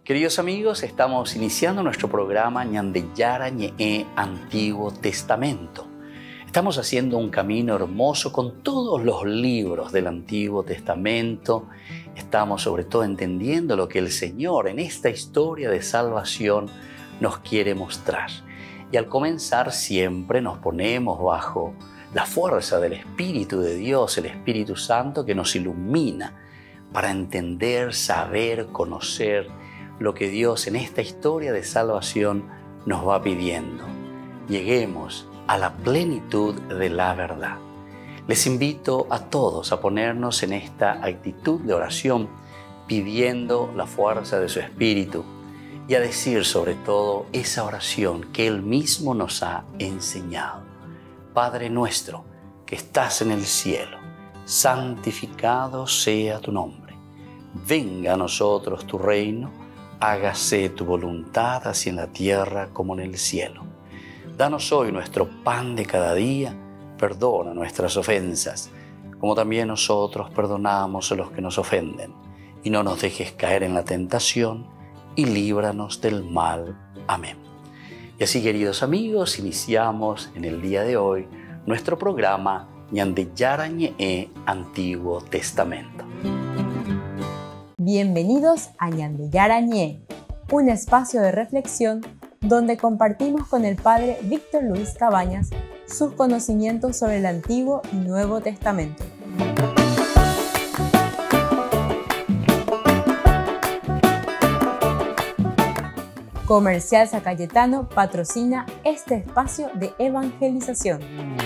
Queridos amigos, estamos iniciando nuestro programa Ñandeyara Ñe'e Antiguo Testamento. Estamos haciendo un camino hermoso con todos los libros del Antiguo Testamento. Estamos sobre todo entendiendo lo que el Señor en esta historia de salvación nos quiere mostrar. Y al comenzar siempre nos ponemos bajo la fuerza del Espíritu de Dios, el Espíritu Santo que nos ilumina para entender, saber, conocer lo que Dios en esta historia de salvación nos va pidiendo. Lleguemos a la plenitud de la verdad. Les invito a todos a ponernos en esta actitud de oración, pidiendo la fuerza de su Espíritu y a decir sobre todo esa oración que Él mismo nos ha enseñado. Padre nuestro que estás en el cielo, santificado sea tu nombre. Venga a nosotros tu reino. Hágase tu voluntad así en la tierra como en el cielo. Danos hoy nuestro pan de cada día. Perdona nuestras ofensas, como también nosotros perdonamos a los que nos ofenden. Y no nos dejes caer en la tentación, y líbranos del mal. Amén. Y así, queridos amigos, iniciamos en el día de hoy nuestro programa Ñandeyara Ñe'e Antiguo Testamento. Bienvenidos a Ñandeyara Ñe'e, un espacio de reflexión donde compartimos con el Padre Víctor Luis Cabañas sus conocimientos sobre el Antiguo y Nuevo Testamento. Comercial San Cayetano patrocina este espacio de evangelización.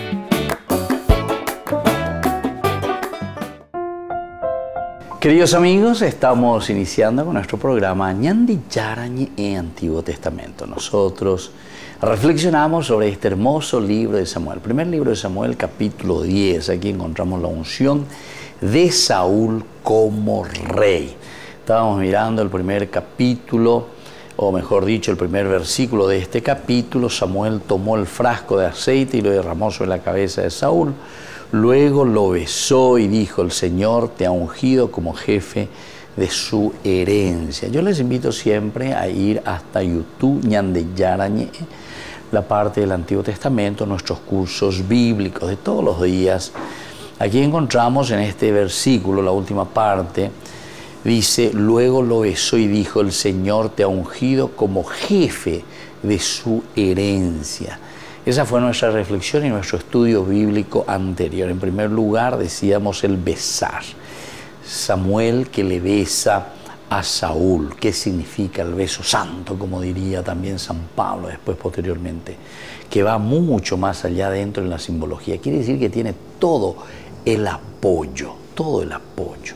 Queridos amigos, estamos iniciando con nuestro programa Ñandeyara Ñe'e Antiguo Testamento. Nosotros reflexionamos sobre este hermoso libro de Samuel. Primer libro de Samuel, capítulo 10. Aquí encontramos la unción de Saúl como rey. Estábamos mirando el primer capítulo, o mejor dicho, el primer versículo de este capítulo. Samuel tomó el frasco de aceite y lo derramó sobre la cabeza de Saúl. Luego lo besó y dijo: el Señor te ha ungido como jefe de su herencia. Yo les invito siempre a ir hasta YouTube, Ñandeyara Ñe'e, la parte del Antiguo Testamento, nuestros cursos bíblicos de todos los días. Aquí encontramos en este versículo, la última parte, dice: luego lo besó y dijo: el Señor te ha ungido como jefe de su herencia. Esa fue nuestra reflexión y nuestro estudio bíblico anterior. En primer lugar, decíamos el besar. Samuel que le besa a Saúl. ¿Qué significa el beso santo? Como diría también San Pablo después, posteriormente, que va mucho más allá dentro en la simbología. Quiere decir que tiene todo el apoyo, todo el apoyo.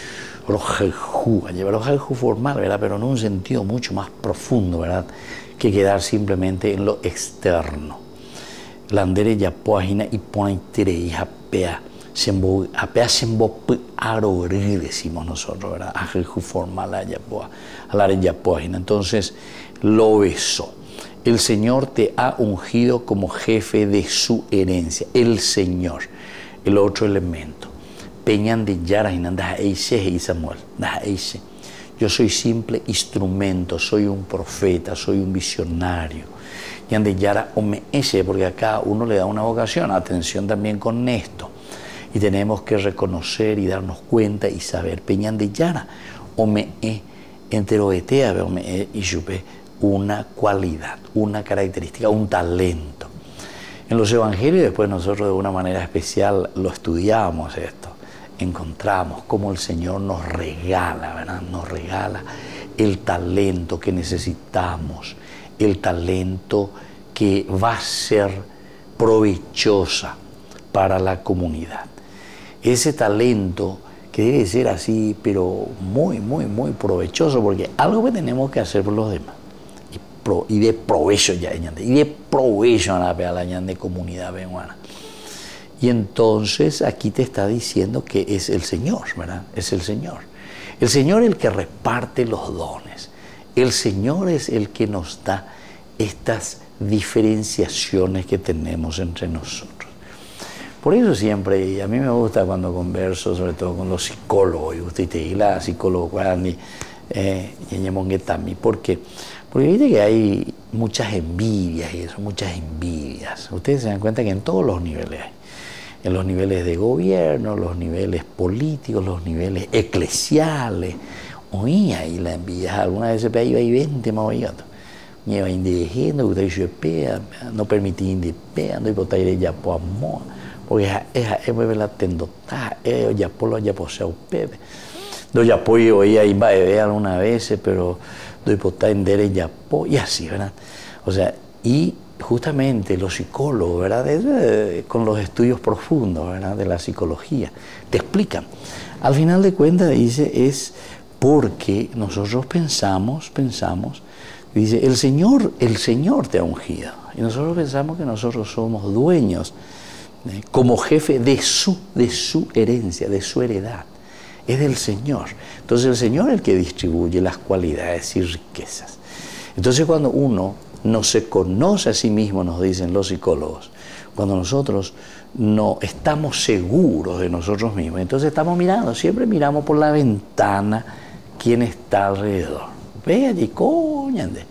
Rojeju formal, ¿verdad? Pero en un sentido mucho más profundo, ¿verdad? Que quedar simplemente en lo externo. Landere ya página y pone y apea sembo arori, decimos nosotros, ¿verdad? Ajeju formal allá ya página. Entonces lo besó. El Señor te ha ungido como jefe de su herencia. El Señor, el otro elemento. Peñandeyara y Samuel. Yo soy simple instrumento, soy un profeta, soy un visionario. Ñandeyara Ome'ese, porque acá uno le da una vocación, atención también con esto. Y tenemos que reconocer y darnos cuenta y saber. Peñandeyara Ome'e, enteroetea Ome'e y yupe, una cualidad, una característica, un talento. En los evangelios después nosotros de una manera especial lo estudiamos esto. Encontramos cómo el Señor nos regala, ¿verdad? Nos regala el talento que necesitamos, el talento que va a ser provechosa para la comunidad. Ese talento que debe ser así, pero muy, muy, muy provechoso, porque algo que tenemos que hacer por los demás. Y de provecho ya, y de provecho a la ñande comunidad peruana. Y entonces aquí te está diciendo que es el Señor, ¿verdad? Es el Señor. El Señor es el que reparte los dones. El Señor es el que nos da estas diferenciaciones que tenemos entre nosotros. Por eso siempre, y a mí me gusta cuando converso, sobre todo con los psicólogos, y usted te la psicólogo, ¿Por qué? Porque viste que hay muchas envidias y eso, muchas envidias. Ustedes se dan cuenta que en todos los niveles hay. En los niveles de gobierno, los niveles políticos, los niveles eclesiales. Oía ahí la envidia. Alguna vez se iba y 20 más oigando. Me iba indígena, usted no permití indígena, y botar ya por amor. Porque es muy la tendota, ya por lo ya posee un pepe. Do ya apoyo oía y va a ver alguna vez, pero doy botar en dere ya po, y así, ¿verdad? O sea, y justamente los psicólogos, ¿verdad? Con los estudios profundos, ¿verdad? De la psicología, te explican. Al final de cuentas, dice, es porque nosotros pensamos, dice, el Señor te ha ungido. Y nosotros pensamos que nosotros somos dueños, como jefe de su herencia, de su heredad. Es del Señor. Entonces el Señor es el que distribuye las cualidades y riquezas. Entonces cuando uno no se conoce a sí mismo, nos dicen los psicólogos, cuando nosotros no estamos seguros de nosotros mismos, entonces estamos mirando, siempre miramos por la ventana quién está alrededor. Ve allí, coñande.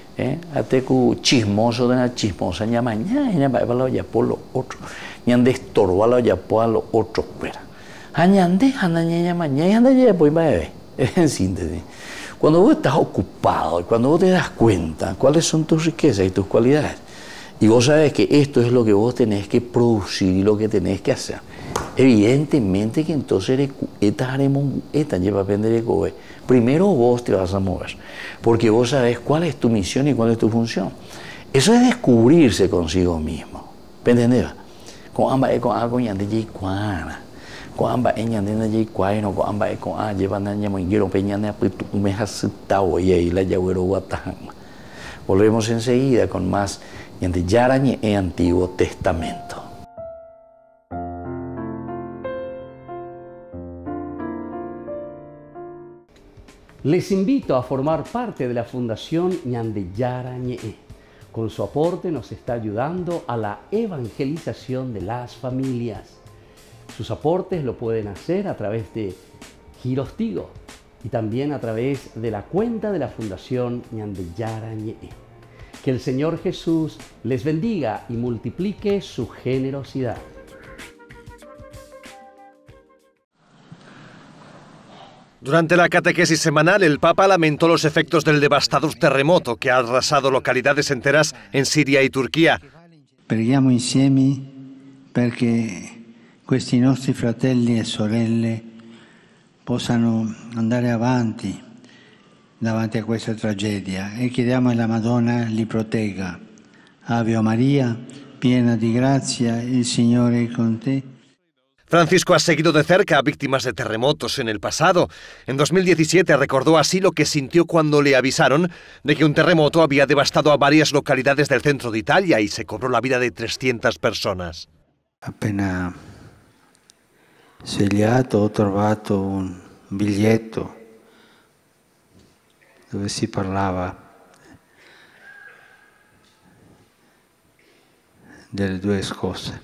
Atecu chismoso de la chismosa, ña mañana, va ya por lo otro, ñande estorba ya por lo otro, pero. Añande, anda mañana, anda ya pues bebé. En síntesis, cuando vos estás ocupado y cuando vos te das cuenta cuáles son tus riquezas y tus cualidades, y vos sabes que esto es lo que vos tenés que producir y lo que tenés que hacer, evidentemente que entonces lleva a aprender primero vos te vas a mover, porque vos sabés cuál es tu misión y cuál es tu función. Eso es descubrirse consigo mismo. ¿Entendés? Con ambas con algo ya de cuana. Con ambas ella de ya cuano, con ambas con llevan a ñamo y peñana pues me has estado y ahí la yaguero guatán. Volvemos enseguida con más de Yarañe en Antiguo Testamento. Les invito a formar parte de la Fundación Ñande Yarañe. Con su aporte nos está ayudando a la evangelización de las familias. Sus aportes lo pueden hacer a través de Giros Tigo y también a través de la cuenta de la Fundación Ñande Yarañe. Que el Señor Jesús les bendiga y multiplique su generosidad. Durante la catequesis semanal, el Papa lamentó los efectos del devastador terremoto que ha arrasado localidades enteras en Siria y Turquía. Preghiamo insieme perché questi nostri fratelli e sorelle possano andare avanti davanti a questa tragedia e chiediamo alla Madonna li protegga. Ave Maria, piena di grazia, il Signore è con te. Francisco ha seguido de cerca a víctimas de terremotos en el pasado. En 2017 recordó así lo que sintió cuando le avisaron de que un terremoto había devastado a varias localidades del centro de Italia y se cobró la vida de 300 personas. Appena svegliato ho trovato un biglietto dove si parlava delle due cose.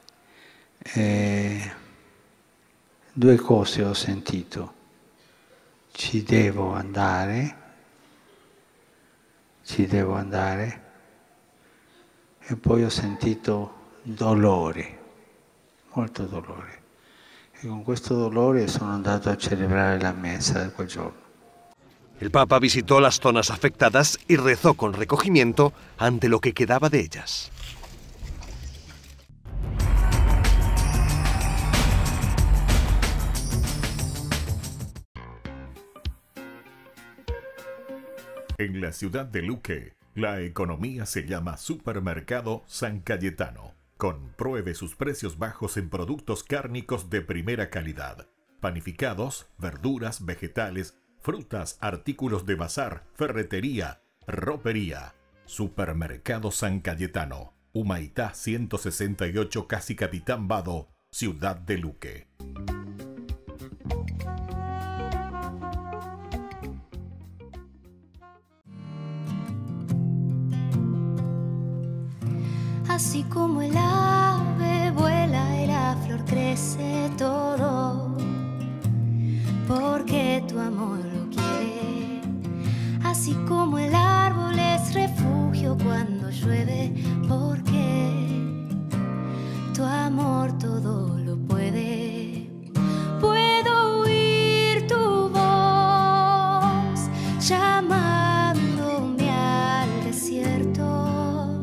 Due cose ho sentito: ci devo andare, e poi ho sentito dolore, molto dolore, e con questo dolore sono andato a celebrare la messa di quel giorno. El Papa visitó las zonas afectadas y rezó con recogimiento ante lo que quedaba de ellas. En la ciudad de Luque, la economía se llama Supermercado San Cayetano. Compruebe sus precios bajos en productos cárnicos de primera calidad. Panificados, verduras, vegetales, frutas, artículos de bazar, ferretería, ropería. Supermercado San Cayetano. Humaitá 168, Casi Capitán Vado, ciudad de Luque. Así como el ave vuela y la flor crece todo, porque tu amor lo quiere. así como el árbol es refugio cuando llueve, porque tu amor todo lo puede. Puedo oír tu voz llamándome al desierto.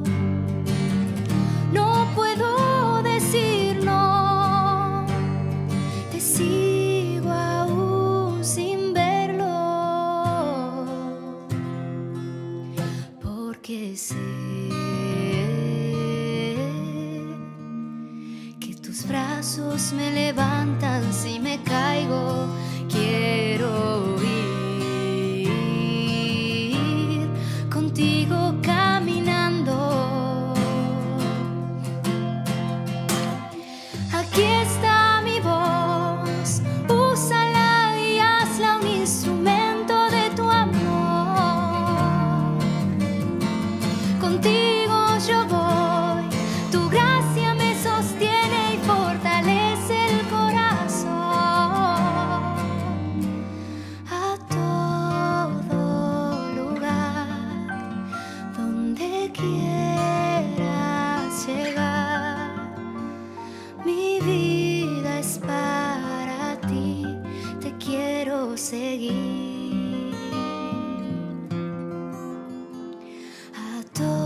No puedo decir no, te sigo aún sin verlo, porque sé que tus brazos me levantan si me caigo. Quiero ir contigo caminando. Aquí está mi voz, úsala y hazla un instrumento de tu amor. Contigo yo voy, tu gracia me sostiene y fortalece el corazón. A todo lugar donde quieras llegar, mi vida es para ti, te quiero seguir. A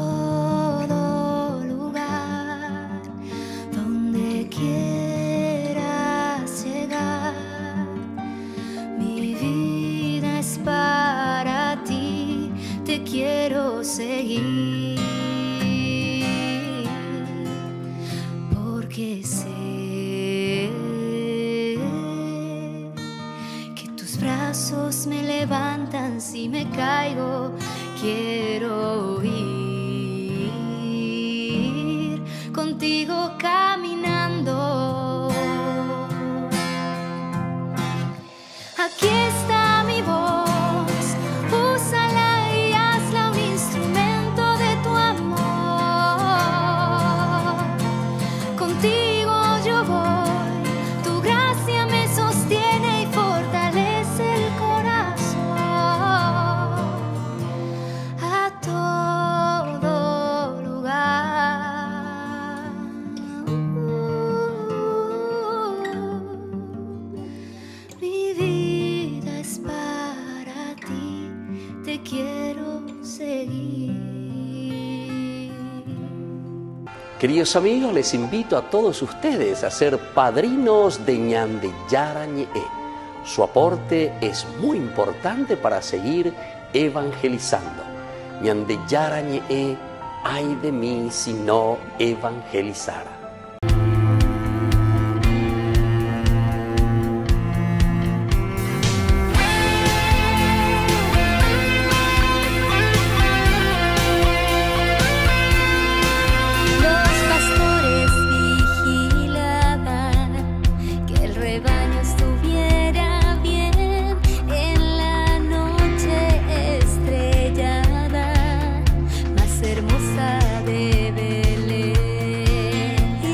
todo lugar donde quieras llegar, mi vida es para ti, te quiero seguir. Porque sé que tus brazos me levantan si me caigo. Quiero ir contigo caminando. Aquí está mi voz, úsala y hazla un instrumento de tu amor. Contigo yo voy, tu gracia me sostiene y fortalece el corazón. A todo lugar. Mi vida es para ti, te quiero seguir. Queridos amigos, les invito a todos ustedes a ser padrinos de Ñande Yarañe. Su aporte es muy importante para seguir evangelizando. Ñande Yarañe, ay de mí si no evangelizara. Los pastores vigilaban que el rebaño estuviera bien en la noche estrellada, más hermosa de Belén.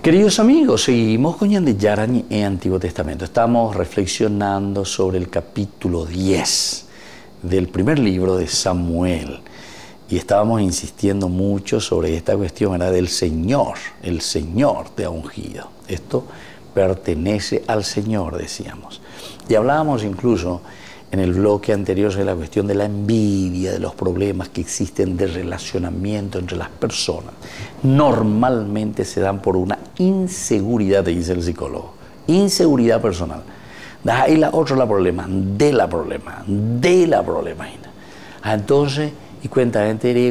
Queridos amigos, seguimos con Yarañé en Antiguo Testamento. Estamos reflexionando sobre el capítulo 10 del primer libro de Samuel. Y estábamos insistiendo mucho sobre esta cuestión, era del Señor. El Señor te ha ungido. Esto pertenece al Señor, decíamos. Y hablábamos incluso en el bloque anterior sobre la cuestión de la envidia, de los problemas que existen de relacionamiento entre las personas. Normalmente se dan por una inseguridad, te dice el psicólogo. Inseguridad personal. Ahí la otra problema. Entonces, y cuenta gente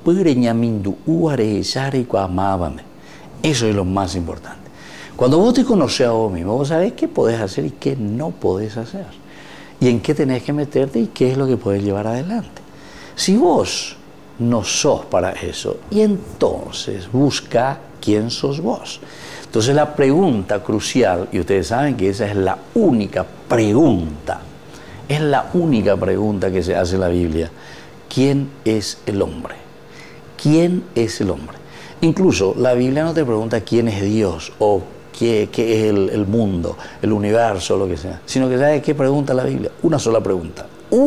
eso es lo más importante. Cuando vos te conoces a vos mismo, vos sabés qué podés hacer y qué no podés hacer. Y en qué tenés que meterte y qué es lo que podés llevar adelante. Si vos no sos para eso, y entonces busca quién sos vos. Entonces la pregunta crucial, y ustedes saben que esa es la única pregunta, que se hace en la Biblia. ¿Quién es el hombre? ¿Quién es el hombre? Incluso la Biblia no te pregunta quién es Dios o qué es el mundo, el universo, lo que sea, sino que ¿sabes qué pregunta la Biblia? Una sola pregunta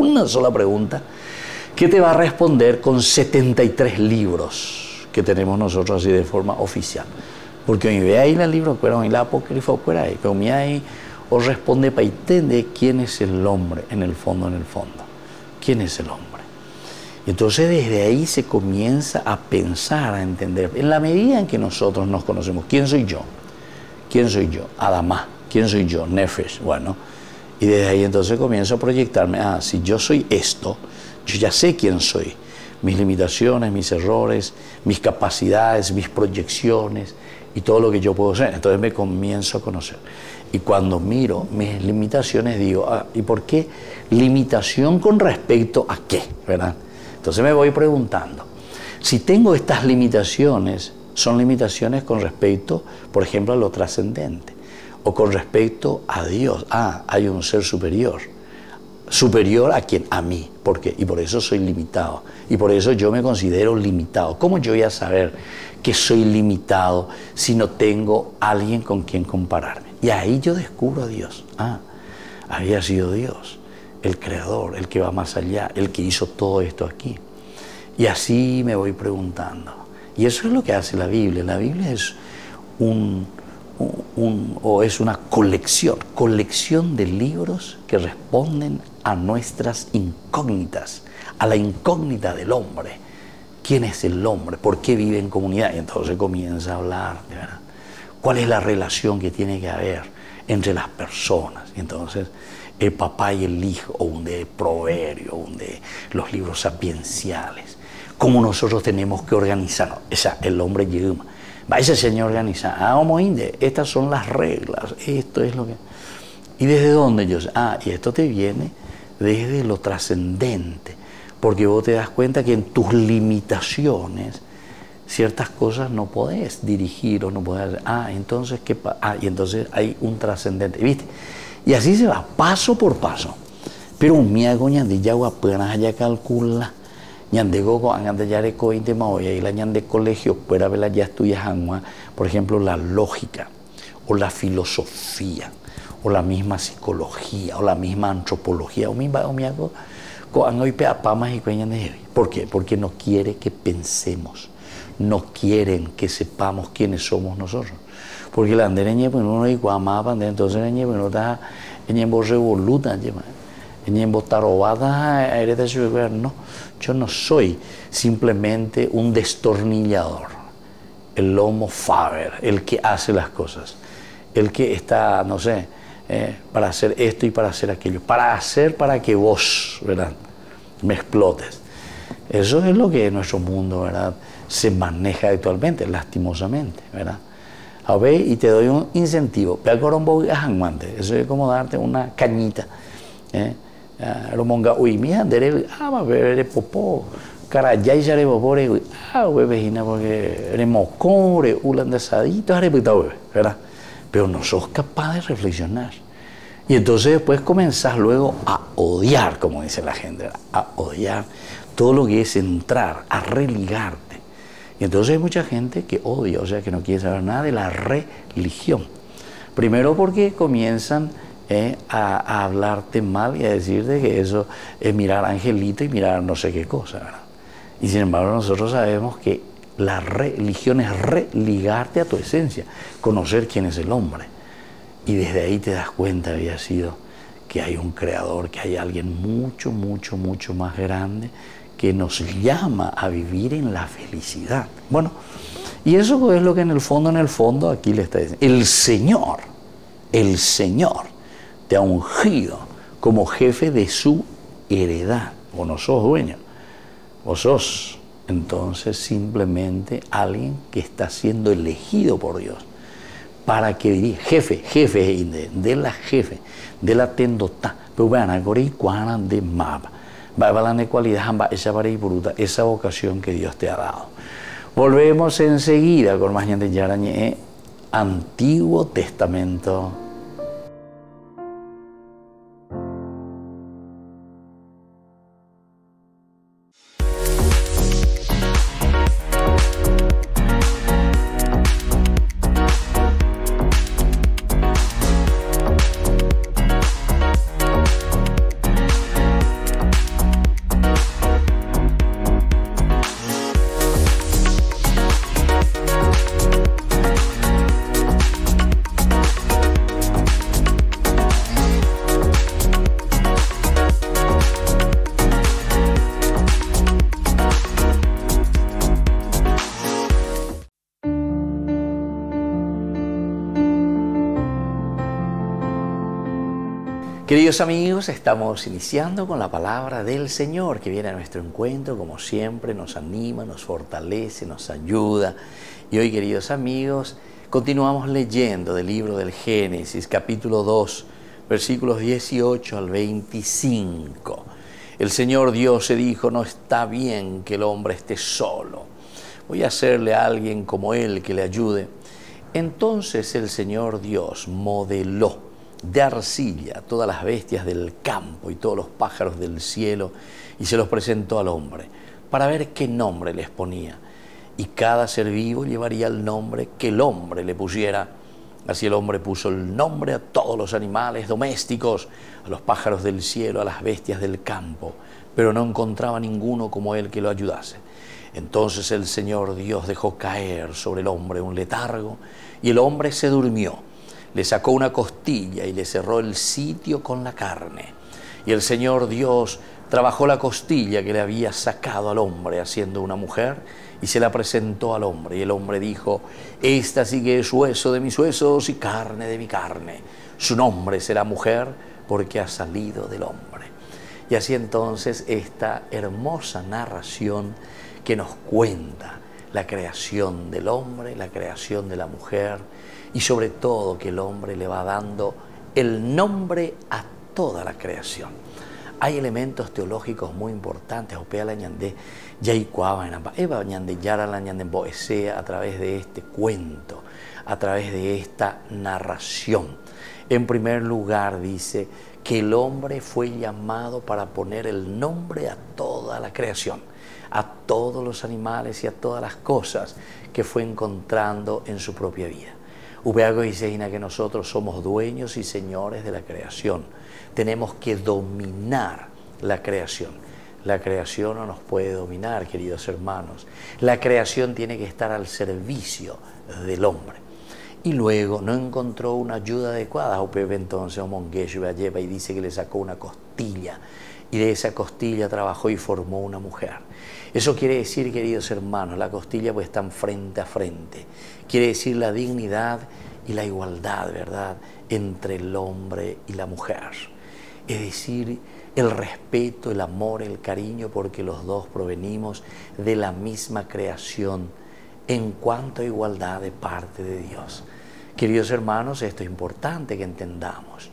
que te va a responder con 73 libros que tenemos nosotros así de forma oficial. Porque hoy ve ahí el libro, hoy la apócrifa, ahí, pero mira ahí os responde para entender quién es el hombre en el fondo. ¿Quién es el hombre? Y entonces desde ahí se comienza a pensar, a entender, en la medida en que nosotros nos conocemos, ¿quién soy yo? ¿Quién soy yo? Adamá. ¿Quién soy yo? Nefesh. Bueno, y desde ahí entonces comienzo a proyectarme, si yo soy esto, yo ya sé quién soy, mis limitaciones, mis errores, mis capacidades, mis proyecciones y todo lo que yo puedo ser. Entonces me comienzo a conocer. Y cuando miro mis limitaciones digo, ¿y por qué limitación con respecto a qué? ¿Verdad? Entonces me voy preguntando, si tengo estas limitaciones, son limitaciones con respecto, por ejemplo, a lo trascendente, o con respecto a Dios. Hay un ser superior. ¿Superior a quién? A mí. ¿Por qué? Y por eso soy limitado. Y por eso yo me considero limitado. ¿Cómo yo voy a saber que soy limitado si no tengo alguien con quien compararme? Y ahí yo descubro a Dios. Había sido Dios, el creador, el que va más allá, el que hizo todo esto aquí. Y así me voy preguntando. Y eso es lo que hace la Biblia. La Biblia es es una colección de libros que responden a nuestras incógnitas, a la incógnita del hombre. ¿Quién es el hombre? ¿Por qué vive en comunidad? Y entonces comienza a hablar, ¿verdad? ¿Cuál es la relación que tiene que haber entre las personas? Y entonces el papá y el hijo, o un de Proverbio, un de los libros sapienciales. Cómo nosotros tenemos que organizarnos. El hombre llega, vaya señor organizar, estas son las reglas, esto es lo que... ¿Y desde dónde yo sé? Y esto te viene desde lo trascendente, porque vos te das cuenta que en tus limitaciones ciertas cosas no podés dirigir o no podés hacer. Entonces, y entonces hay un trascendente, ¿viste? Y así se va, paso por paso. Pero un miago ñande yagua apenas ya calcula, ñande gogo angante ya de cointe maoya y la ñande colegio fuera vela ya estudias angua, por ejemplo, la lógica o la filosofía o la misma psicología o la misma antropología o miago con hoy peapamas y cueñan. ¿Por qué? Porque no quiere que pensemos, no quieren que sepamos quiénes somos nosotros. Porque la andereñe pues uno y guamapa, entonces eñe pues no está eñe vos revoluta, eñe vos tarobada, no, yo no soy simplemente un destornillador, el homo faber, el que hace las cosas, el que está, no sé, para hacer esto y para hacer aquello, para que vos, ¿verdad?, me explotes. Eso es lo que en nuestro mundo, ¿verdad?, se maneja actualmente, lastimosamente, ¿verdad? A ver, y te doy un incentivo. Eso es como darte una cañita. Romonga, uy, mira, va a beber popó. Carayay, ya le popore, vejina, porque eres mocore, ulandesadito, ¿verdad? Pero no sos capaz de reflexionar. Y entonces después comenzás luego a odiar, como dice la gente, a odiar todo lo que es entrar, a religarte. Y entonces hay mucha gente que odia, o sea, que no quiere saber nada de la religión. Primero porque comienzan a hablarte mal y a decirte que eso es mirar angelito y mirar no sé qué cosa, ¿verdad? Y sin embargo nosotros sabemos que la religión es religarte a tu esencia, conocer quién es el hombre. Y desde ahí te das cuenta, había sido, que hay un creador, que hay alguien mucho, mucho, mucho más grande que nos llama a vivir en la felicidad. Bueno, y eso es lo que en el fondo aquí le está diciendo. El Señor te ha ungido como jefe de su heredad. Vos no sos dueño, vos sos entonces simplemente alguien que está siendo elegido por Dios para que dirija, jefe de la tendota, pero vean, ahora de mapa, va a la cualidad, esa vocación que Dios te ha dado. Volvemos enseguida con más gente Yarañé, Antiguo Testamento. Queridos amigos, estamos iniciando con la palabra del Señor que viene a nuestro encuentro, como siempre, nos anima, nos fortalece, nos ayuda. Y hoy, queridos amigos, continuamos leyendo del libro del Génesis, capítulo 2, versículos 18 al 25. El Señor Dios se dijo, no está bien que el hombre esté solo. Voy a hacerle a alguien como él que le ayude. Entonces el Señor Dios modeló de arcilla todas las bestias del campo y todos los pájaros del cielo y se los presentó al hombre para ver qué nombre les ponía. Y cada ser vivo llevaría el nombre que el hombre le pusiera. Así el hombre puso el nombre a todos los animales domésticos, a los pájaros del cielo, a las bestias del campo, pero no encontraba ninguno como él que lo ayudase. Entonces el Señor Dios dejó caer sobre el hombre un letargo y el hombre se durmió. Le sacó una costilla y le cerró el sitio con la carne. Y el Señor Dios trabajó la costilla que le había sacado al hombre haciendo una mujer y se la presentó al hombre. Y el hombre dijo, esta sí que es hueso de mis huesos y carne de mi carne. Su nombre será mujer porque ha salido del hombre. Y así entonces esta hermosa narración que nos cuenta la creación del hombre, la creación de la mujer, y sobre todo que el hombre le va dando el nombre a toda la creación. Hay elementos teológicos muy importantes, a través de este cuento, a través de esta narración. En primer lugar dice que el hombre fue llamado para poner el nombre a toda la creación, a todos los animales y a todas las cosas que fue encontrando en su propia vida. Upeago dice que nosotros somos dueños y señores de la creación. Tenemos que dominar la creación. La creación no nos puede dominar, queridos hermanos. La creación tiene que estar al servicio del hombre. Y luego no encontró una ayuda adecuada. Entonces lleva y dice que le sacó una costilla. Y de esa costilla trabajó y formó una mujer. Eso quiere decir, queridos hermanos, la costilla pues están frente a frente. Quiere decir la dignidad y la igualdad, ¿verdad?, entre el hombre y la mujer. Es decir, el respeto, el amor, el cariño, porque los dos provenimos de la misma creación en cuanto a igualdad de parte de Dios. Queridos hermanos, esto es importante que entendamos.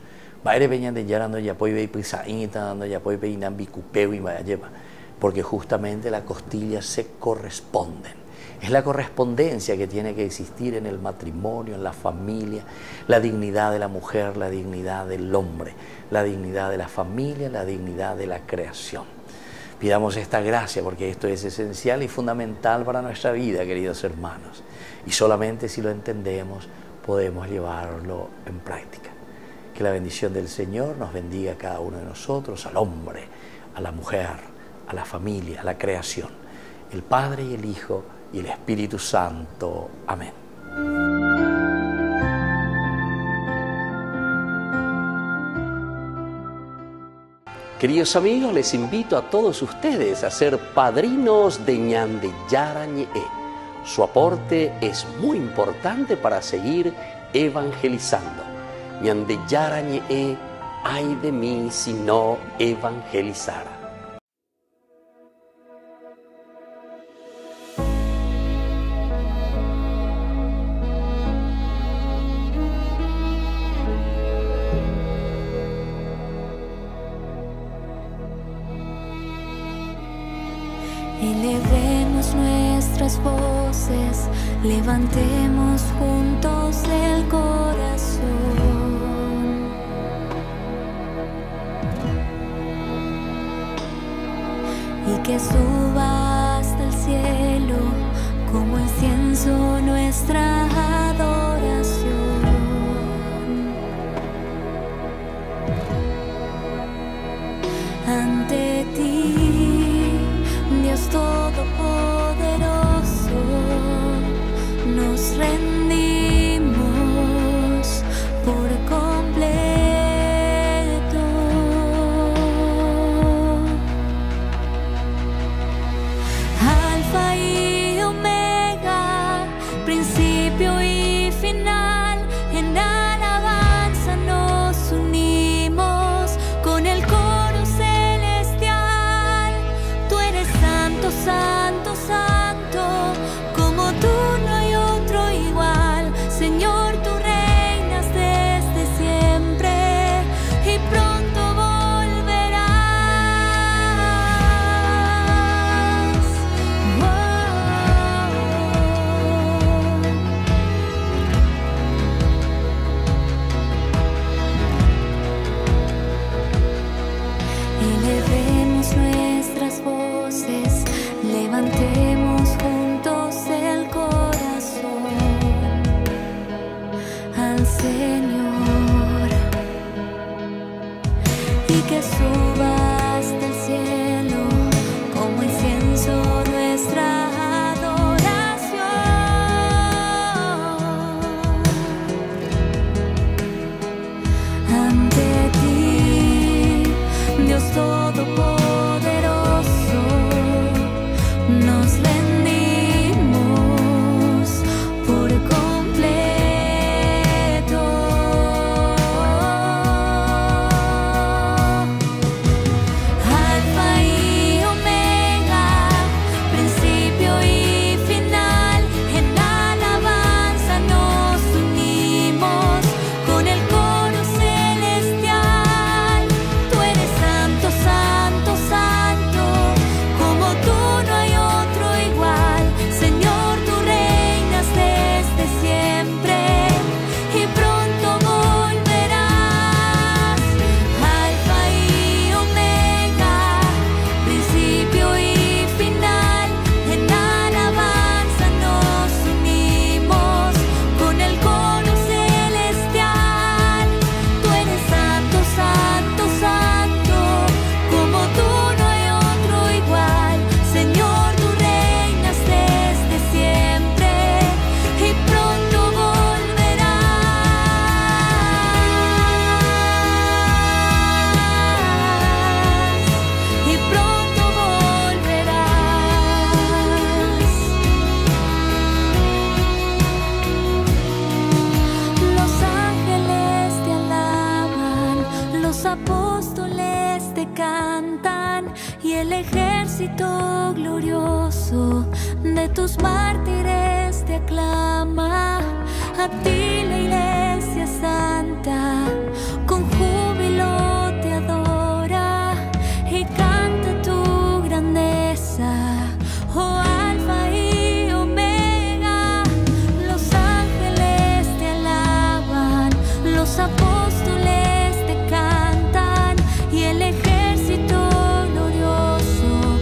Porque justamente las costillas se corresponden. Es la correspondencia que tiene que existir en el matrimonio, en la familia, la dignidad de la mujer, la dignidad del hombre, la dignidad de la familia, la dignidad de la creación. Pidamos esta gracia porque esto es esencial y fundamental para nuestra vida, queridos hermanos. Y solamente si lo entendemos podemos llevarlo en práctica. Que la bendición del Señor nos bendiga a cada uno de nosotros, al hombre, a la mujer, a la familia, a la creación, el Padre y el Hijo y el Espíritu Santo. Amén. Queridos amigos, les invito a todos ustedes a ser padrinos de Ñande Yara Ñe'e. Su aporte es muy importante para seguir evangelizando. Ñande Yara Ñe'e, ay de mí si no evangelizara. Elevemos nuestras voces, levantemos juntos el corazón y que suba hasta el cielo como incienso nuestra adoración. Ante ti, Dios Todopoderoso, nos rendimos por completo. Alfa y Omega, principio y final, en alabanza nos unimos con el coro celestial. Tú eres santo, santo, santo, como tú no hay otro igual. Señor, tú reinas desde siempre y pronto volverás. Elevemos nuestras voces, levantemos juntos el corazón al Señor y que suba hasta el cielo como incienso nuestra adoración. Ante ti, Dios Todopoderoso, nos rendimos por completo. Alfa y Omega, principio y final, en alabanza nos unimos con el coro celestial. Tú eres santo, santo, santo, como tú no hay otro igual. Señor, tú reinas desde siempre y pronto volverás. Alfa y Omega, principio y final, en alabanza nos unimos con el coro celestial. Tú eres santo, santo, santo, como tú no hay otro igual. Señor, tú reinas desde siempre y pronto volverás. Y pronto volverás. Los ángeles te alaban, los apóstoles te cantan y el ejército glorioso de tus mártires te aclama. A ti la iglesia santa con júbilo te adora y canta tu grandeza. Oh Alfa y Omega, los ángeles te alaban, los apóstoles te cantan y el ejército glorioso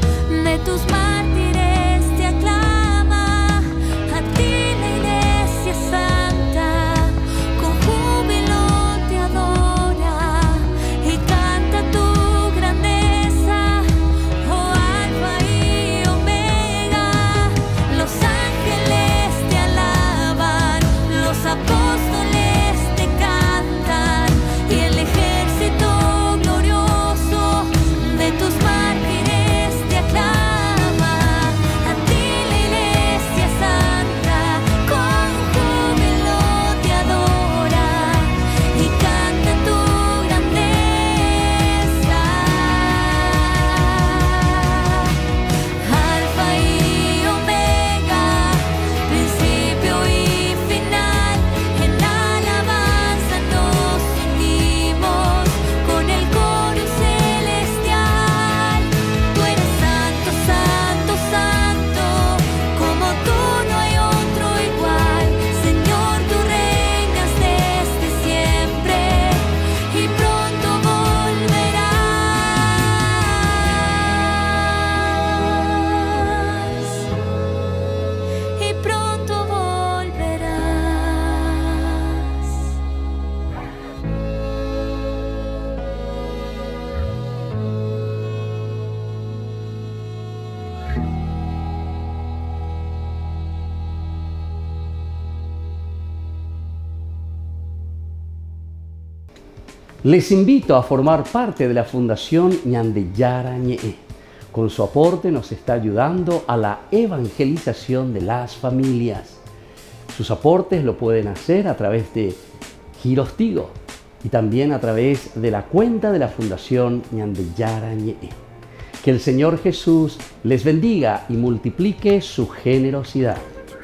Les invito a formar parte de la Fundación Ñande Yara Ñe'e. Con su aporte nos está ayudando a la evangelización de las familias. Sus aportes lo pueden hacer a través de Giros Tigo y también a través de la cuenta de la Fundación Ñande Yara Ñe'e. Que el Señor Jesús les bendiga y multiplique su generosidad.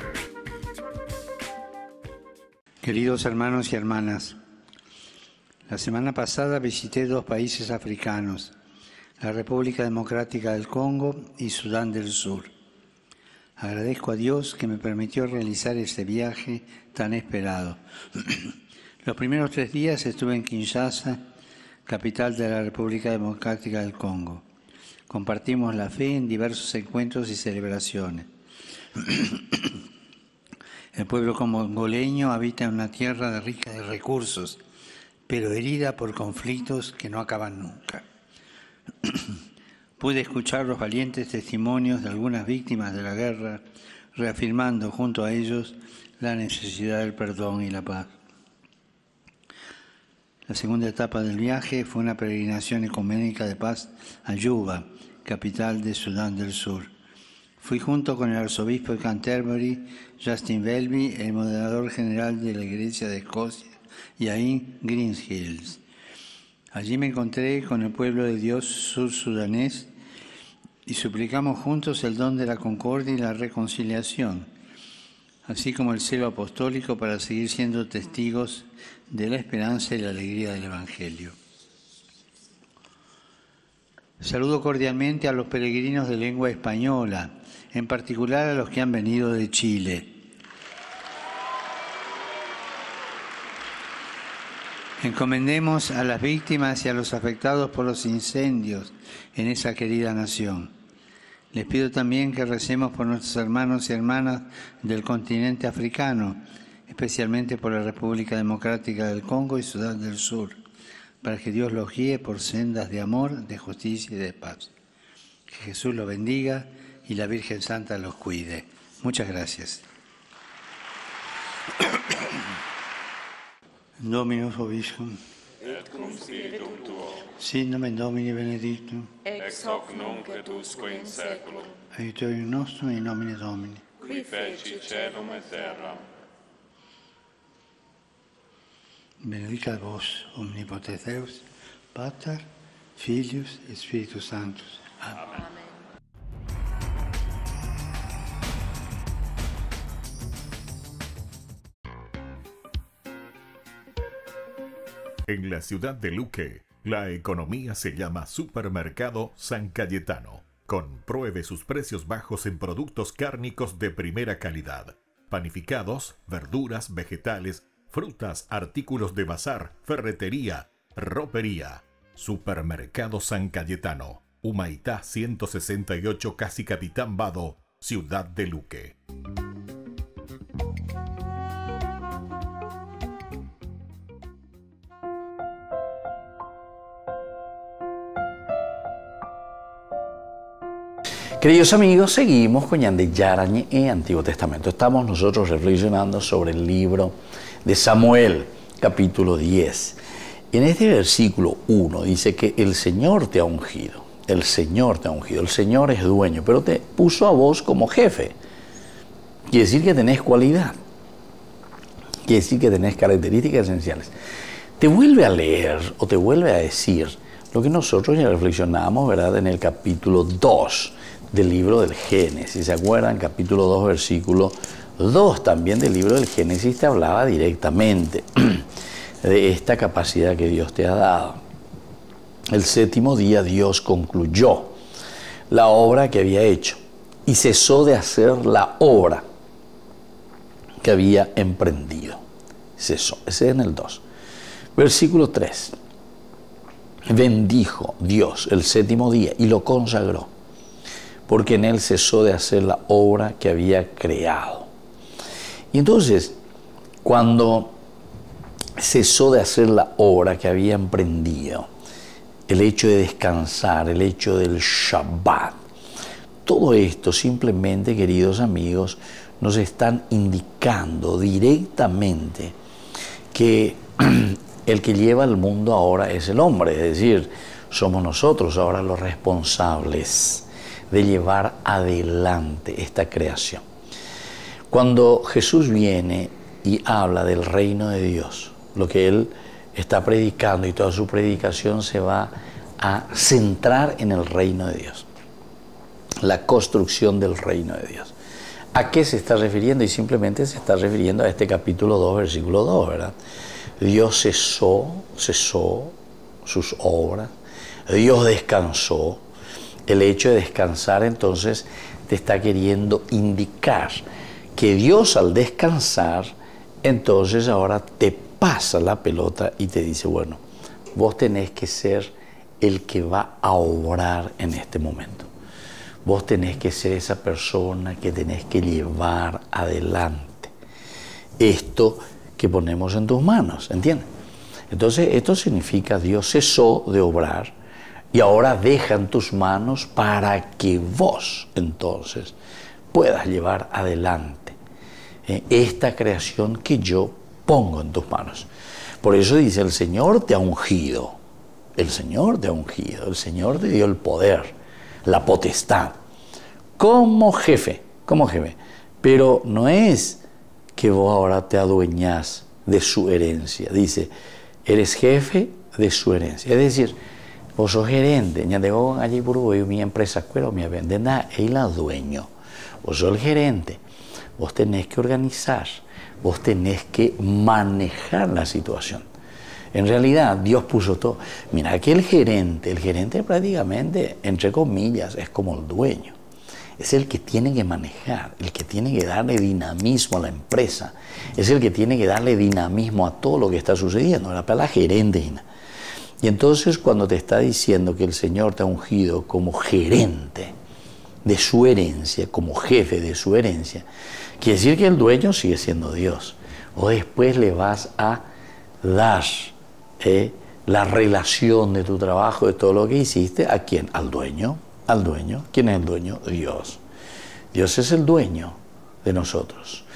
Queridos hermanos y hermanas, la semana pasada visité 2 países africanos, la República Democrática del Congo y Sudán del Sur. Agradezco a Dios que me permitió realizar este viaje tan esperado. Los primeros 3 días estuve en Kinshasa, capital de la República Democrática del Congo. Compartimos la fe en diversos encuentros y celebraciones. El pueblo congoleño habita en una tierra rica de recursos, pero herida por conflictos que no acaban nunca. Pude escuchar los valientes testimonios de algunas víctimas de la guerra, reafirmando junto a ellos la necesidad del perdón y la paz. La segunda etapa del viaje fue una peregrinación ecuménica de paz a Yuba, capital de Sudán del Sur. Fui junto con el arzobispo de Canterbury, Justin Welby, el moderador general de la Iglesia de Escocia, Yain Greenhills. Allí me encontré con el pueblo de Dios sur-sudanés y suplicamos juntos el don de la concordia y la reconciliación, así como el celo apostólico para seguir siendo testigos de la esperanza y la alegría del Evangelio. Saludo cordialmente a los peregrinos de lengua española, en particular a los que han venido de Chile. Encomendemos a las víctimas y a los afectados por los incendios en esa querida nación. Les pido también que recemos por nuestros hermanos y hermanas del continente africano, especialmente por la República Democrática del Congo y Sudán del Sur, para que Dios los guíe por sendas de amor, de justicia y de paz. Que Jesús los bendiga y la Virgen Santa los cuide. Muchas gracias. Dominus vobiscum. Et cum spiritum tuo. Sit nomen Domini benedictum. Ex hoc nunc et usque in saeculum. Aiutorium nostrum in nomine Domini. Qui feci caelum et terram. Benedicat vos omnipotens Deus, Pater, Filius et Spiritus Sanctus. Amén. En la ciudad de Luque, la economía se llama Supermercado San Cayetano. Compruebe sus precios bajos en productos cárnicos de primera calidad. Panificados, verduras, vegetales, frutas, artículos de bazar, ferretería, ropería. Supermercado San Cayetano, Humaitá 168, Casi Capitán Vado, ciudad de Luque. Queridos amigos, seguimos con Ñande Yara Ñe'e, Antiguo Testamento. Estamos nosotros reflexionando sobre el libro de Samuel, capítulo 10. En este versículo 1 dice que el Señor te ha ungido. El Señor te ha ungido. El Señor es dueño, pero te puso a vos como jefe. Quiere decir que tenés cualidad. Quiere decir que tenés características esenciales. Te vuelve a leer o te vuelve a decir lo que nosotros ya reflexionamos, ¿verdad?, en el capítulo 2 del libro del Génesis. ¿Se acuerdan? Capítulo 2, versículo 2 también del libro del Génesis te hablaba directamente de esta capacidad que Dios te ha dado. El séptimo día Dios concluyó la obra que había hecho y cesó de hacer la obra que había emprendido. Cesó. Ese es en el 2. Versículo 3. Bendijo Dios el séptimo día y lo consagró, porque en él cesó de hacer la obra que había creado. Y entonces, cuando cesó de hacer la obra que había emprendido, el hecho de descansar, el hecho del Shabbat, todo esto simplemente, queridos amigos, nos están indicando directamente que el que lleva el mundo ahora es el hombre, es decir, somos nosotros ahora los responsables de llevar adelante esta creación. Cuando Jesús viene y habla del reino de Dios, lo que Él está predicando y toda su predicación se va a centrar en el reino de Dios, la construcción del reino de Dios. ¿A qué se está refiriendo? Y simplemente se está refiriendo a este capítulo 2, versículo 2, ¿verdad? Dios cesó sus obras, Dios descansó. El hecho de descansar entonces te está queriendo indicar que Dios al descansar, entonces ahora te pasa la pelota y te dice, bueno, vos tenés que ser el que va a obrar en este momento. Vos tenés que ser esa persona que tenés que llevar adelante esto que ponemos en tus manos, ¿entiendes? Entonces esto significa Dios cesó de obrar y ahora deja en tus manos para que vos entonces puedas llevar adelante esta creación que yo pongo en tus manos. Por eso dice, el Señor te ha ungido, el Señor te ha ungido, el Señor te dio el poder, la potestad, como jefe, pero no es que vos ahora te adueñás de su herencia, dice, eres jefe de su herencia, es decir, vos sos gerente, ya tengo allí por mi empresa, cuero, mi venda, y la dueño, vos sos el gerente, vos tenés que organizar, vos tenés que manejar la situación. En realidad, Dios puso todo. Mira, que el gerente prácticamente, entre comillas, es como el dueño. Es el que tiene que manejar, el que tiene que darle dinamismo a la empresa. Es el que tiene que darle dinamismo a todo lo que está sucediendo. La palabra gerente. Y entonces, cuando te está diciendo que el Señor te ha ungido como gerente de su herencia, como jefe de su herencia, quiere decir que el dueño sigue siendo Dios. O después le vas a dar la relación de tu trabajo, de todo lo que hiciste, ¿a quién? Al dueño. Al dueño. ¿Quién es el dueño? Dios. Dios es el dueño de nosotros.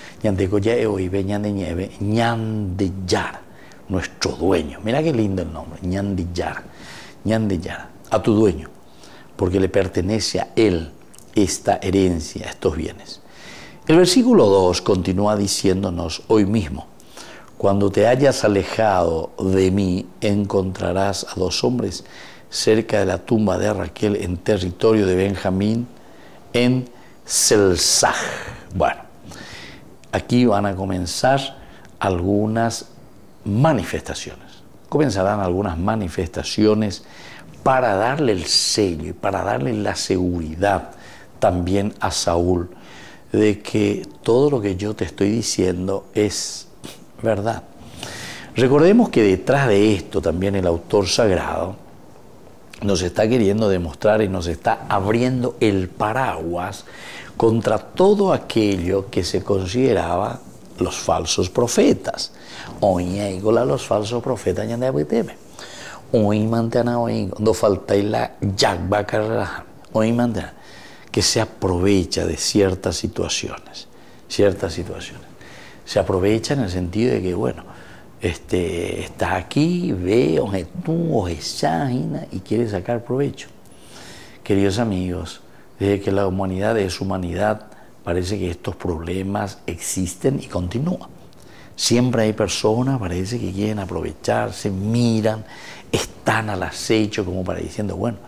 Ñandeyar, nuestro dueño. Mira qué lindo el nombre. Ñandeyar. A tu dueño. Porque le pertenece a él esta herencia, estos bienes. El versículo 2 continúa diciéndonos hoy mismo, cuando te hayas alejado de mí, encontrarás a dos hombres cerca de la tumba de Raquel en territorio de Benjamín, en Selsaj. Bueno, aquí van a comenzar algunas manifestaciones. Comenzarán algunas manifestaciones para darle el sello y para darle la seguridad también a Saúl de que todo lo que yo te estoy diciendo es verdad. Recordemos que detrás de esto también el autor sagrado nos está queriendo demostrar y nos está abriendo el paraguas contra todo aquello que se consideraba los falsos profetas. Hoy hay los falsos profetas ya de hoy mantena hoy cuando falta la yagba carraja hoy mantena que se aprovecha de ciertas situaciones. Se aprovecha en el sentido de que, bueno, está aquí, ve, y quiere sacar provecho. Queridos amigos, desde que la humanidad es humanidad, parece que estos problemas existen y continúan. Siempre hay personas, parece que quieren aprovecharse, miran, están al acecho como para diciendo, bueno,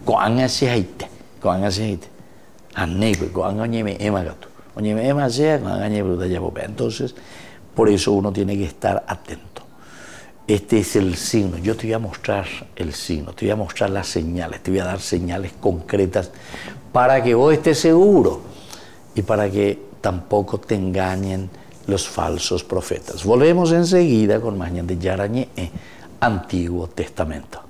entonces, por eso uno tiene que estar atento. Este es el signo. Yo te voy a mostrar el signo, te voy a mostrar las señales, te voy a dar señales concretas para que vos estés seguro y para que tampoco te engañen los falsos profetas. Volvemos enseguida con más de Yarañé, Antiguo Testamento.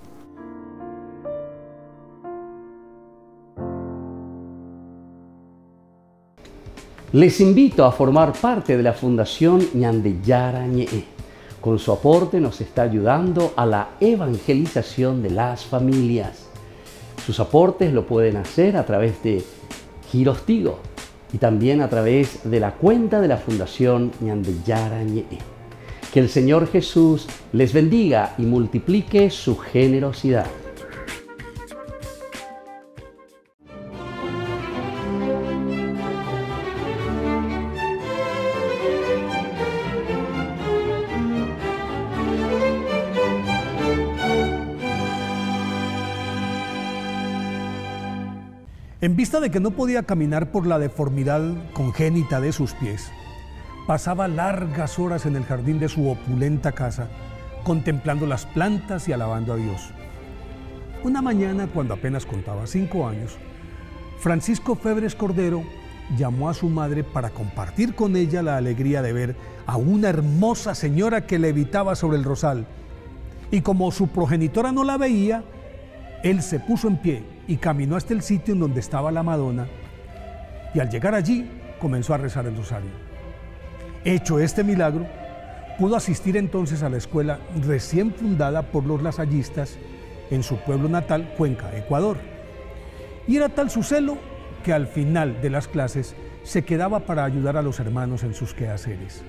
Les invito a formar parte de la Fundación Ñandeyara Ñe'e. Con su aporte nos está ayudando a la evangelización de las familias. Sus aportes lo pueden hacer a través de Giros Tigo y también a través de la cuenta de la Fundación Ñandeyara Ñe'e. Que el Señor Jesús les bendiga y multiplique su generosidad. En vista de que no podía caminar por la deformidad congénita de sus pies, pasaba largas horas en el jardín de su opulenta casa, contemplando las plantas y alabando a Dios. Una mañana, cuando apenas contaba 5 años, Francisco Febres Cordero llamó a su madre para compartir con ella la alegría de ver a una hermosa señora que levitaba sobre el rosal. Y como su progenitora no la veía, él se puso en pie y caminó hasta el sitio en donde estaba la Madonna, y al llegar allí comenzó a rezar el rosario. Hecho este milagro, pudo asistir entonces a la escuela recién fundada por los lasallistas en su pueblo natal, Cuenca, Ecuador. Y era tal su celo que al final de las clases se quedaba para ayudar a los hermanos en sus quehaceres.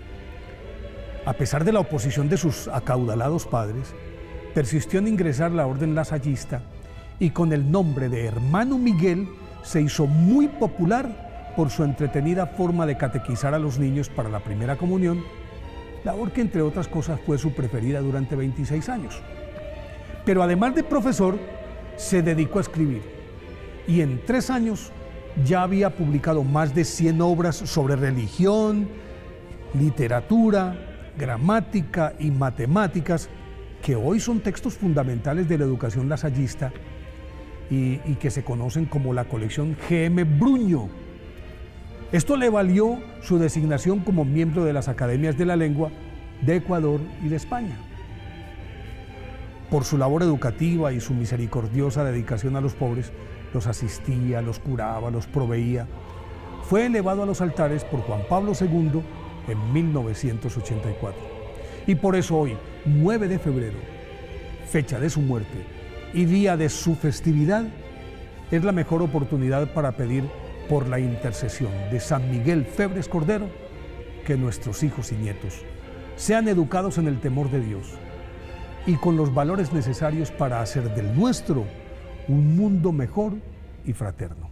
A pesar de la oposición de sus acaudalados padres, persistió en ingresar a la orden lasallista y con el nombre de Hermano Miguel se hizo muy popular por su entretenida forma de catequizar a los niños para la primera comunión, labor que entre otras cosas fue su preferida durante 26 años. Pero además de profesor, se dedicó a escribir y en 3 años ya había publicado más de 100 obras sobre religión, literatura, gramática y matemáticas, que hoy son textos fundamentales de la educación lasallista y que se conocen como la colección G.M. Bruño. Esto le valió su designación como miembro de las Academias de la Lengua de Ecuador y de España. Por su labor educativa y su misericordiosa dedicación a los pobres, los asistía, los curaba, los proveía. Fue elevado a los altares por Juan Pablo II en 1984. Y por eso hoy, 9 de febrero, fecha de su muerte y día de su festividad, es la mejor oportunidad para pedir por la intercesión de San Miguel Febres Cordero que nuestros hijos y nietos sean educados en el temor de Dios y con los valores necesarios para hacer del nuestro un mundo mejor y fraterno.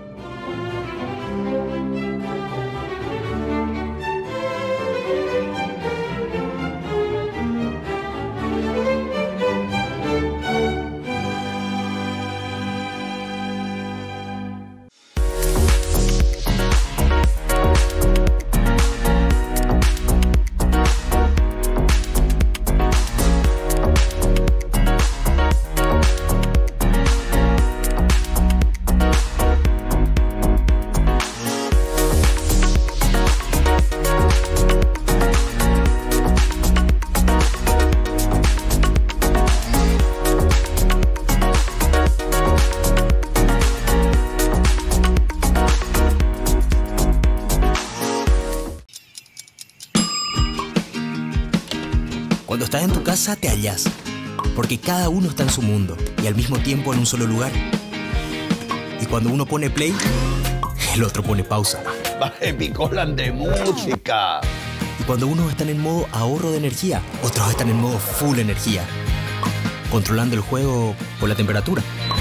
Cuando estás en tu casa te hallas, porque cada uno está en su mundo y al mismo tiempo en un solo lugar. Y cuando uno pone play, el otro pone pausa. Baje picolan de música. Y cuando unos están en modo ahorro de energía, otros están en modo full energía, controlando el juego por la temperatura.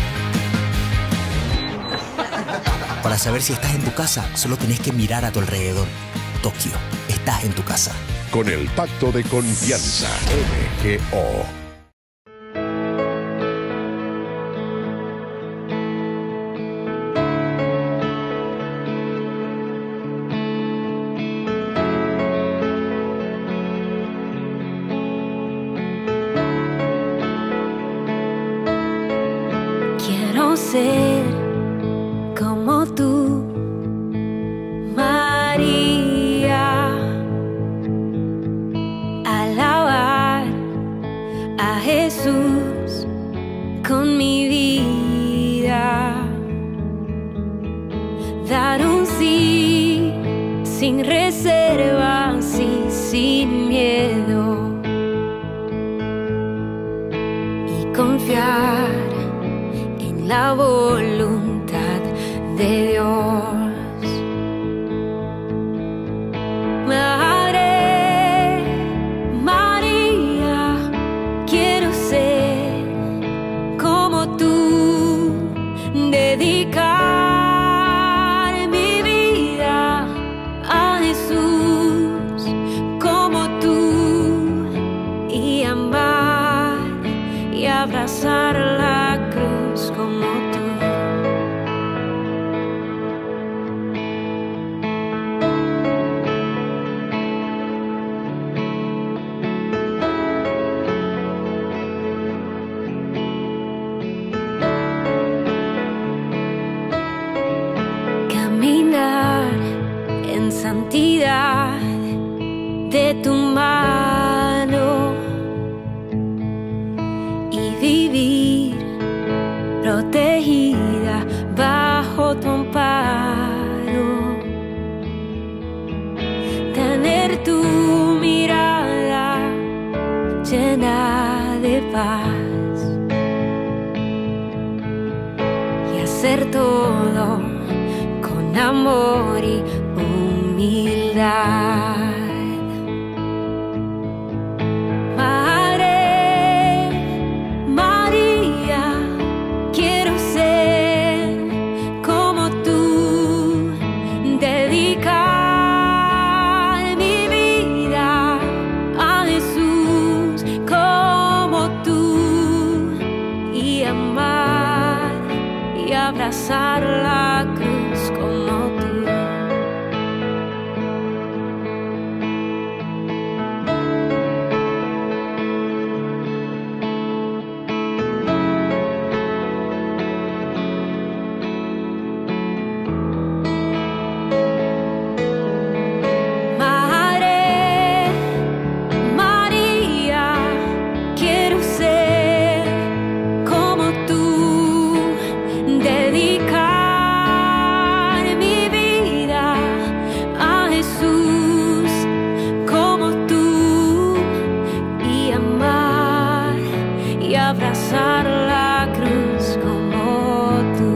Para saber si estás en tu casa, solo tenés que mirar a tu alrededor. Tokio, estás en tu casa. Con el Pacto de Confianza, MGO. Quiero ser como tú, María, alabar a Jesús con mi vida, dar un sí sin reservas y sin miedo, y confiar en la voluntad de Dios. Madre dedicar mi vida a Jesús como tú y amar y abrazar la cruz como tú. Caminar en santidad de tu mano y vivir protegida bajo tu amparo. Tener tu mirada llena de paz y hacer todo con amor y humildad. Madre María, quiero ser como tú, dedicar mi vida a Jesús como tú y amar y abrazar la cruz como tú. Madre María, quiero ser como tú, dedicar mi vida a Jesús como tú y amar y abrazar la cruz como tú.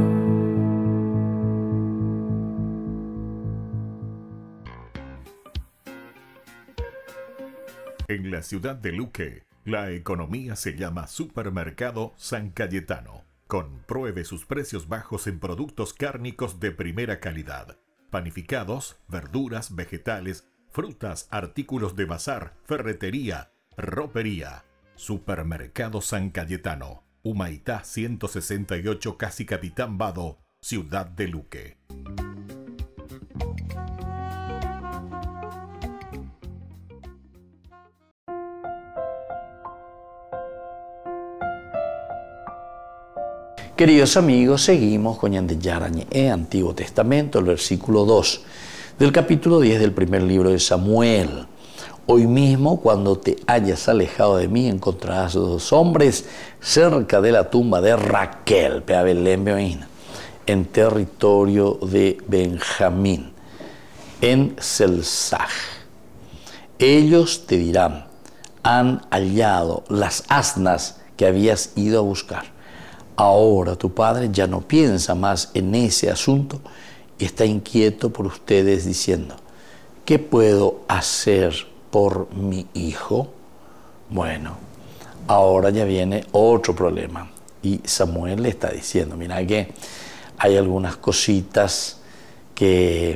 En la ciudad de Luque, la economía se llama Supermercado San Cayetano. Compruebe sus precios bajos en productos cárnicos de primera calidad. Panificados, verduras, vegetales, frutas, artículos de bazar, ferretería, ropería. Supermercado San Cayetano, Humaitá 168, Casi Capitán Vado, ciudad de Luque. Queridos amigos, seguimos con Yarañé, Antiguo Testamento, el versículo 2 del capítulo 10 del primer libro de Samuel. Hoy mismo, cuando te hayas alejado de mí, encontrarás 2 hombres cerca de la tumba de Raquel, en territorio de Benjamín, en Selsaj. Ellos te dirán, han hallado las asnas que habías ido a buscar. Ahora tu padre ya no piensa más en ese asunto y está inquieto por ustedes diciendo, ¿qué puedo hacer por mi hijo? Bueno, ahora ya viene otro problema y Samuel le está diciendo, mira que hay algunas cositas que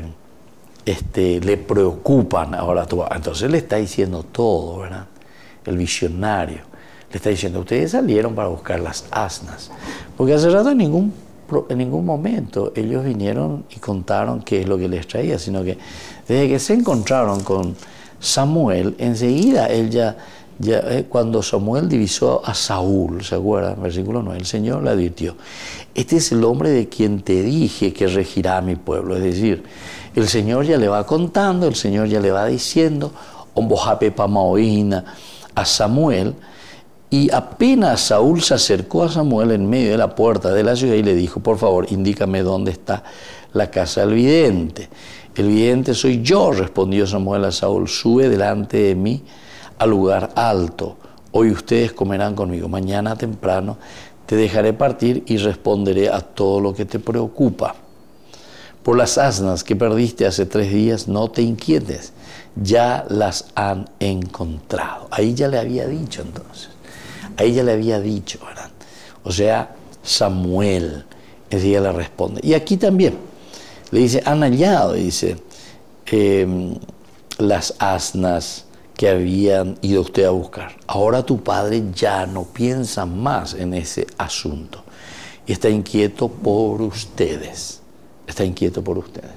le preocupan ahora a tu papá. Entonces le está diciendo todo, ¿verdad? El visionario. Le está diciendo, ustedes salieron para buscar las asnas. Porque hace rato en ningún momento ellos vinieron y contaron qué es lo que les traía, sino que desde que se encontraron con Samuel, enseguida él cuando Samuel divisó a Saúl, ¿se acuerdan? Versículo 9, el Señor le advirtió, este es el hombre de quien te dije que regirá a mi pueblo. Es decir, el Señor ya le va contando, el Señor ya le va diciendo, Ombojape Pamaoína, a Samuel. Y apenas Saúl se acercó a Samuel en medio de la puerta de la ciudad y le dijo, por favor, indícame dónde está la casa del vidente. El vidente soy yo, respondió Samuel a Saúl, sube delante de mí al lugar alto. Hoy ustedes comerán conmigo, mañana temprano te dejaré partir y responderé a todo lo que te preocupa. Por las asnas que perdiste hace 3 días, no te inquietes, ya las han encontrado. Ahí ya le había dicho entonces. Ahí ya le había dicho, ¿verdad? O sea, Samuel enseguida le responde. Y aquí también le dice, han hallado, dice, las asnas que habían ido usted a buscar. Ahora tu padre ya no piensa más en ese asunto. Y está inquieto por ustedes. Está inquieto por ustedes.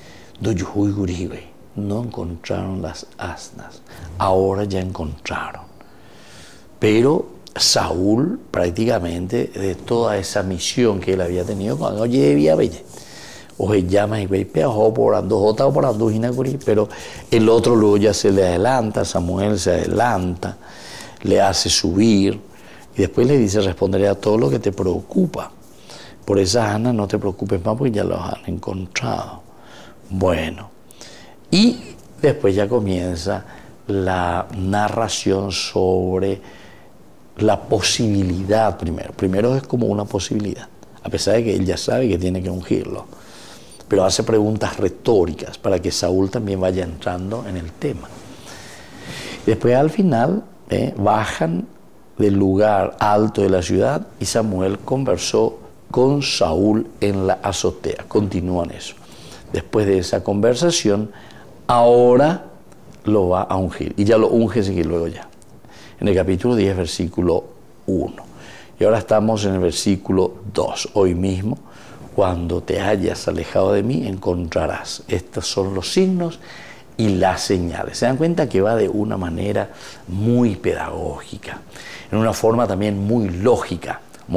No encontraron las asnas. Ahora ya encontraron. Pero Saúl, prácticamente, de toda esa misión que él había tenido, cuando llevía belle, o se llama y por pero el otro luego ya se le adelanta, Samuel se adelanta, le hace subir y después le dice, responderé a todo lo que te preocupa. Por esas asnas no te preocupes más porque ya los han encontrado. Bueno, y después ya comienza la narración sobre la posibilidad primero. Primero es como una posibilidad, a pesar de que él ya sabe que tiene que ungirlo. Pero hace preguntas retóricas para que Saúl también vaya entrando en el tema. Después al final bajan del lugar alto de la ciudad y Samuel conversó con Saúl en la azotea. Continúan eso. Después de esa conversación, ahora lo va a ungir. Y ya lo unge seguir luego ya. En el capítulo 10, versículo 1. Y ahora estamos en el versículo 2. Hoy mismo, cuando te hayas alejado de mí, encontrarás. Estos son los signos y las señales. Se dan cuenta que va de una manera muy pedagógica, en una forma también muy lógica.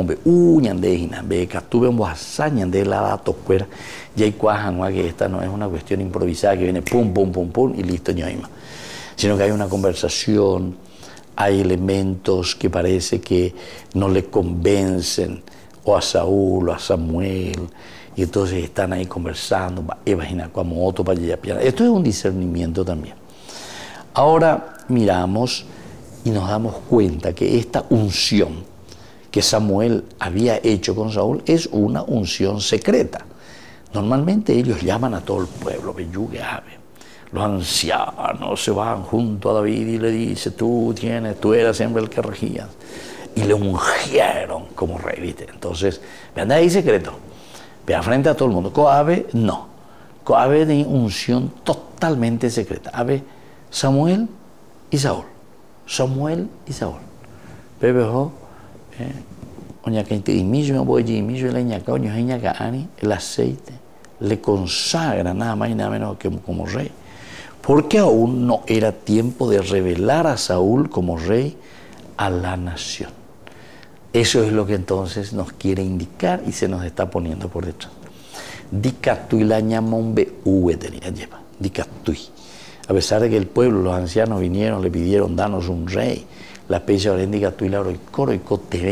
Que esta no es una cuestión improvisada que viene pum, pum, pum, pum y listo, sino que hay una conversación, hay elementos que parece que no le convencen o a Saúl o a Samuel, y entonces están ahí conversando, esto es un discernimiento también. Ahora miramos y nos damos cuenta que esta unción que Samuel había hecho con Saúl es una unción secreta. Normalmente ellos llaman a todo el pueblo, los ancianos se van junto a David y le dicen, tú eras siempre el que regías. Y le ungieron como rey, ¿viste? Entonces, vean ahí secreto, vean frente a todo el mundo. Coabe, no. Coabe de unción totalmente secreta. Abe Samuel y Saúl. Samuel y Saúl. Pepejo, el aceite le consagra nada más y nada menos que como rey. Porque aún no era tiempo de revelar a Saúl como rey a la nación. Eso es lo que entonces nos quiere indicar y se nos está poniendo por detrás. A pesar de que el pueblo, los ancianos vinieron, le pidieron, danos un rey. La pecha oréndica tú y la coro y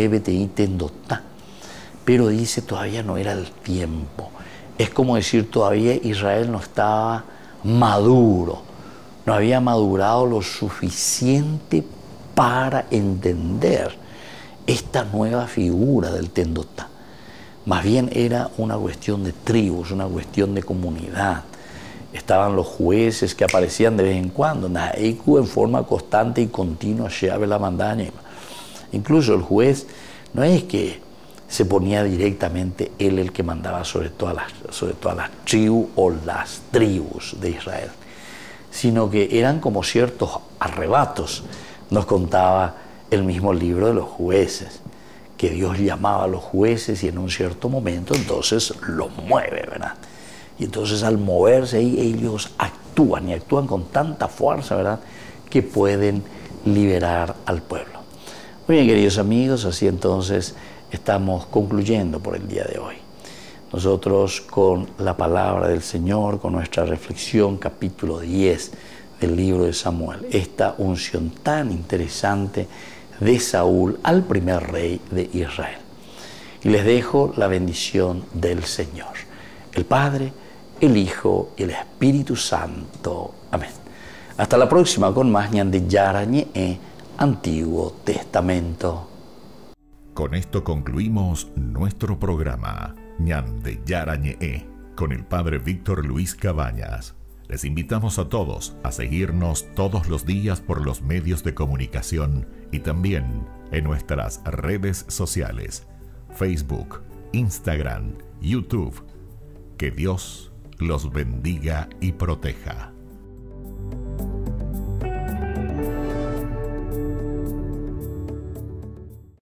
pero dice todavía no era el tiempo. Es como decir todavía Israel no estaba maduro, no había madurado lo suficiente para entender esta nueva figura del Tendotá. Más bien era una cuestión de tribus, una cuestión de comunidad. Estaban los jueces que aparecían de vez en cuando, en forma constante y continua, la mandaña. Incluso el juez no es que se ponía directamente él el que mandaba sobre todas las tribus o las tribus de Israel, sino que eran como ciertos arrebatos. Nos contaba el mismo libro de los jueces, que Dios llamaba a los jueces y en un cierto momento entonces los mueve, ¿verdad? Y entonces al moverse ahí ellos actúan y actúan con tanta fuerza, ¿verdad?, que pueden liberar al pueblo. Muy bien, queridos amigos, así entonces estamos concluyendo por el día de hoy. Nosotros con la palabra del Señor, con nuestra reflexión, capítulo 10 del libro de Samuel, esta unción tan interesante de Saúl al primer rey de Israel. Y les dejo la bendición del Señor, el Padre, el Hijo y el Espíritu Santo. Amén. Hasta la próxima con más Ñande Yarañe, Antiguo Testamento. Con esto concluimos nuestro programa Ñande Yarañe con el Padre Víctor Luis Cabañas. Les invitamos a todos a seguirnos todos los días por los medios de comunicación y también en nuestras redes sociales, Facebook, Instagram YouTube. Que Dios los bendiga y proteja.